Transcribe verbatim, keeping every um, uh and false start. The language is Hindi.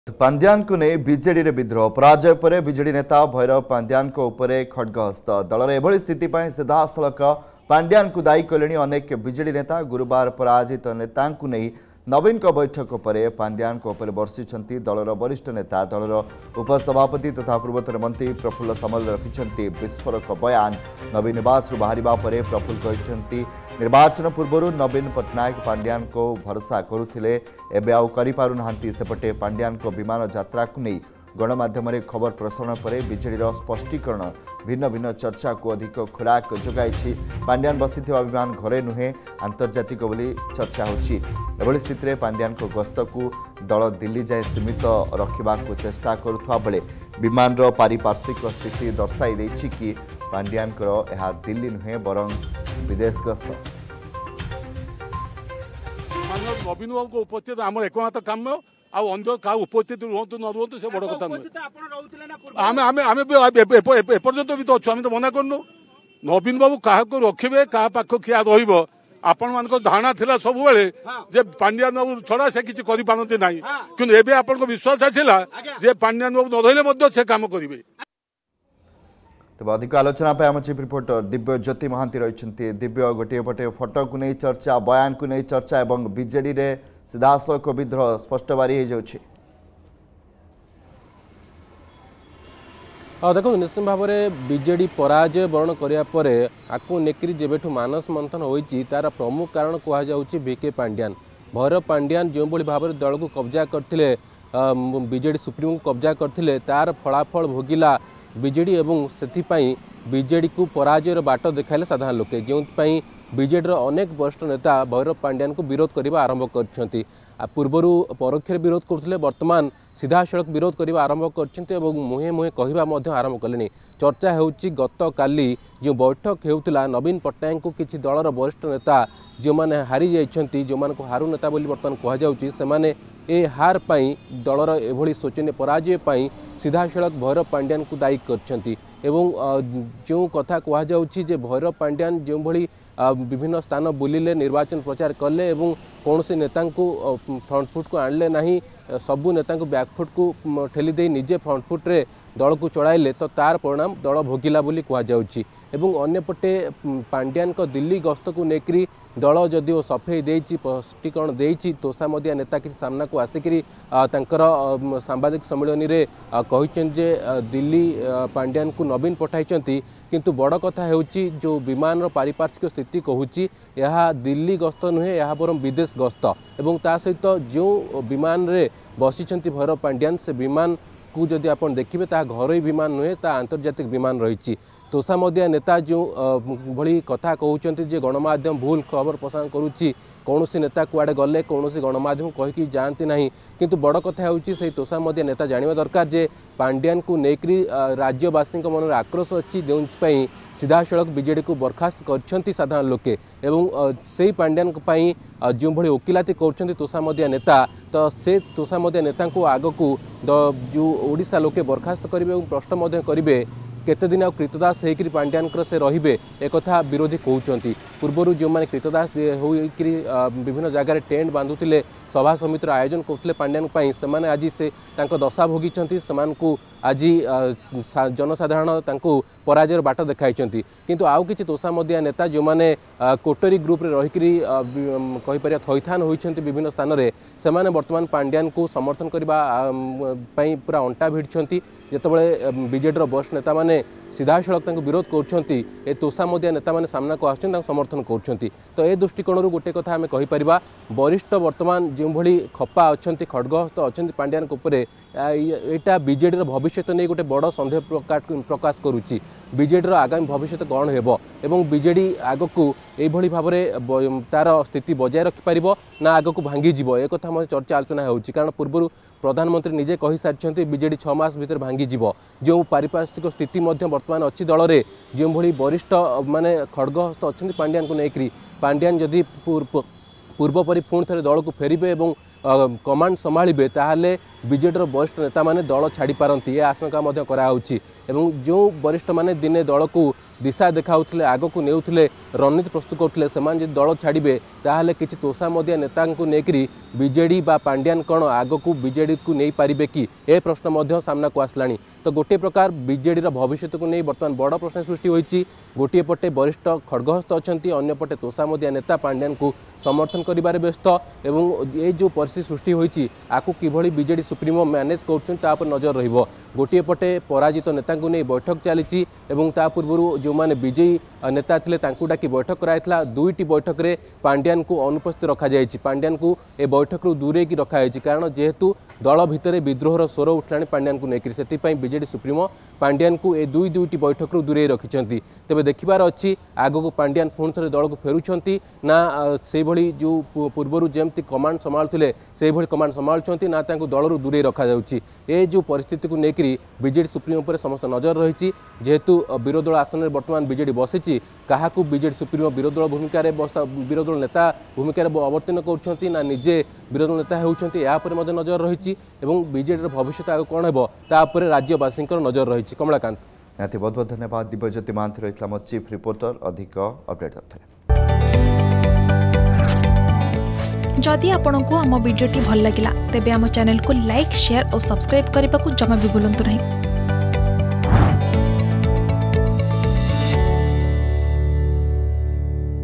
पांड्यान को नहीं बीजेडी रे विद्रोह पराजय पर बीजेडी नेता भैरव पांड्यान को उपरे खड्गहस्त दलर एभली स्थिति सीधा सड़क पांड्यान को दायी कले अनेक बीजेडी नेता गुरुवार पराजित नेता नहीं नवीन को बैठक पर पांड्यान को उपर बर्षिंट दलर वरिष्ठ नेता दलर उपसभापति तथा पूर्वतन मंत्री प्रफुल्ल सामल रखिंट विस्फोरक बयान नवीन निवास बाहर पर प्रफुल्ल कहते निर्वाचन पूर्व नवीन पट्टनायक पांड्यान को भरोसा करुले एबे आउ करि पारु नाहांती सेपटे पांड्यान को विमान यात्रा को नहीं गणमाध्यम खबर प्रसारण पर बीजेडी स्पष्टीकरण भिन्न भिन्न चर्चा को अधिक खुराक जोगाई पांड्यान बसी विमान घरे नुहे आंतर्जातिक बोली चर्चा होली स्थित में पांड्यान को गस्त को दल दिल्ली जाए सीमित रखा चेष्टा करुवा बेले विमान पारिपार्श्विक स्थिति दर्शाई देछि कि पांड्यान यह दिल्ली नुहे बरं विदेश गस्त नवीन बाबू को उपस्थित आम एकमात्र काम आंध्र क्या उपस्थित रुहतु न रुहतु से बड़ कथा एपर्यंत भी तो अच्छु आम तो मना करनु नवीन बाबू क्या रखिए क्या पाख किया आपण मान धारणा था सब जे पांड्यान बाबू छड़ा से किसी करते ना कि एवं आप विश्वास आसला जे पांड्यान बाबू न धरले से काम करेंगे। तब अधिक आलोचना आम चीफ रिपोर्टर दिव्य ज्योति महांती रही दिव्य गोटे पटे फोटो को नहीं चर्चा बयान को नहीं चर्चा एवं बीजेडी रे सीधासख विद्रोह स्पष्ट बारी हो जाउछि। देखो निश्चित भाव में बीजेडी पराजय वर्ण कराया आपको नेकरी जेबेठू मानस मंथन होइछि तार प्रमुख कारण कहुच्छी वीके पांड्यान भैरव पांड्यान जो भाव में दल को कब्जा करथिले बीजेडी सुप्रीमो को कब्जा करथिले तार फलाफल भोगिला बीजेडी एवं से बीजेडी को पराजयर बाट देखाइले साधारण लोके जो बीजेडी अनेक वरिष्ठ नेता भैरव पांड्यान को विरोध करने आरंभ कर पूर्वर परोक्ष विरोध करते वर्तमान सीधा सड़क विरोध करने आरंभ कर मुहे मुहे कहवा आरंभ कले चर्चा होउछि गत काली जो बैठक होउतिला नवीन पट्टनायक को किसी दलर वरिष्ठ नेता जो मैंने हारी जाइछंती जो मान को हारू नेता बोली वर्तमान कहुच्छी से ए हार पाई दलर एभली शोचनीय पराजय पाई सीधा सड़क भैरव पांड्यान को दायी करछंती एवं जो कथा कहुच्छी जे भैरव पांड्यान जो भली विभिन्न स्थान बुलिले निर्वाचन प्रचार कले एवं कौन से नेता को फ्रंटफुट को आणले नहीं सबू नेता को बैकफुट को ठेली दे निजे फ्रंटफुट रे दल को चढ़ाइले तो तार परिणाम दल भोगिला बोली कहुच्छी एवं अन्यपटे पांड्यान को दिल्ली गस्त को नेकरी दल जदि सफेई देछि स्पष्टीकरण देछि तोषामदिया नेता किसी सामना को आसिकी सांबादिक सम्मेलन रे कहिछन जे दिल्ली पांड्यान को नवीन पठाइछंती किंतु बड़ कथा होउछि जो विमान पारिपार्श्विक स्थिति कहूछि यह दिल्ली गस्त नुहे यह बरम विदेश गस्त एवं ता सहित जो विमान रे बसिछंती भैरव पांड्यान से विमान को जदि आपण देखिबे ता घरोई विमान नुहे ता आंतर्जातिक विमान रही तोषामदिया नेता जो भली कथा कहउचंती जे गणमाध्यम भूल खबर प्रसारण करुच्ची कौन सी नेता कुआडे गले कौन सी गणमाध्यम कहीकि जाती ना किंतु बड़ कथा होउची से तोषामदिया नेता जानिबा दरकार जे पांड्यान को नेकरी राज्यवासी मन आक्रोश अच्छी जो सीधा सड़क बीजेडी को बर्खास्त करछंती साधारण लोके एवं से पांड्यान जो भली ओकिलाती कर तोषामदिया नेता तो से तोषामदिया नेता को आग को जो ओडिशा लोके बर्खास्त करेंगे और प्रश्न करेंगे केते दिन आउ कृतदास होकर पांड्यान से रहिबे एक कथा विरोधी कहउचंती पूर्वर जो मैंने कृतदास होकर विभिन्न जगार टेंट बांधुले सभा समितिर आयोजन करते पांड्यान से आज से दशा भोगी से आज जनसाधारण पराजय बाट देखाई किंतु आउ किछि तोषामदिया नेता जो मैंने कोटरी ग्रुप रे रहिकरी कहि परिया थैथान होइछंती विभिन्न स्थान रे सेमाने वर्तमान पांड्यान को समर्थन करबा पई पूरा अंटा भिड़छंती जेतबळे बीजेडी वरिष्ठ नेता माने सीधा सड़क विरोध कर तोषामदिया नेता माने सामना को आछन समर्थन कर तो ए दृष्टिकोण गोटे कथा आम कहीपर वरिष्ठ वर्तमान जो भली खपा अच्छा खड्गहस्त अच्छा पांड्यान यहाँ बीजेडी भविष्य नहीं गोटे बड़ सन्देह प्रकाश करुच्ची बीजेडी आगामी भविष्य कौन हो एवं बीजेडी आग को यही भाव में तार स्थिति बजाय रखिपार ना आग को भांगीज एक चर्चा आलोचना हो कारण पूर्व प्रधानमंत्री निजे कही सारी बीजेडी छह मास भीतर भांगीज जो पारिपार्श्विक स्थिति वर्तमान अच्छी दल में जो भली वरिष्ठ माने खड्गहस्त अच्छा पांड्यान को लेकर पांड्यान जदि पूर्वपरी पुणी थे दल को फेरबे और कमांड संभाळिबे ताहले बीजेडी वरिष्ठ नेता माने दल छाड़ी पारती यह आशंका मध्य कराउछि एवं जो वरिष्ठ माने दिने दल को दिशा देखाउथिले आगो को नेउथिले रणनीति प्रस्तुत करथिले समान जे दल छाड़िबे ताहाले किछि तोषा मदिया नेता को नेकरी बीजेडी बा पांड्यान कण आगो को बीजेडी को नहीं पारिबे कि ए प्रश्न मध्य सामना को आसलानी। तो गोटे प्रकार बीजेडी भविष्य को नहीं बर्तमान बड़ प्रश्न सृष्टि होइछि। गोटे पटे वरिष्ठ खड़गहस्त अछंती अन्य पटे तोषा मदिया नेता पांड्यान को समर्थन करिबारे व्यस्त एवं ये जो परिस्थिति सृष्टि होइछि आकु किभଳି बीजेडी सुप्रीमो मैनेज करछन ता पर नजर रहिबो। गोटे पटे पराजित नेता को नहीं बैठक चली एवं ता पूर्व जो माने विजयी नेता थिले तांकु डाकी बैठक कराइथला दुईटी बैठक रे पांड्यान को अनुपस्थित रखा जायछि। पांड्यान को ए बैठक रु दूरे की रखा जायछि कारण जेहेतु दल भितर विद्रोहर स्वर उठलाणी पांड्यान को नेकरी सेति बीजेडी सुप्रीमो पांड्यान को ए दुई दुईटी बैठक रु दूरे रखिछंती। तेबे देखिबार अछि आगो को पांड्यान पुणी थे दल को फेरुछंती ना से भली जो पूर्वर जेमती कमांड संभाळुथिले से भली कमांड संभाळुछंती ना तांको दल रु दूरे रखा जाउछि। ए जो परिस्थिति को नेकरी बीजेडी सुप्रीमो पर समस्त नजर रही जेहेतु विरोधी दल आसन में बर्तमान बीजेडी बसी क्या बीजेडी सुप्रीमो विरोधी दल भूमिका विरोधी दल नेता भूमिका अवर्तन कर ना निजे विरोधी नेता होती नजर रही बीजेडी भविष्य आगे कौन है राज्यवासी नजर रही। कमलाकांत बहुत बहुत धन्यवाद दिव्यज्योति महांती रही मो चीफ रिपोर्टर अधिक अपडेट करते। जदि आपंक आम भिडी भल लगा तेब आम चैनल को लाइक शेयर और सब्सक्राइब करने को जमा भी भूलु नहीं।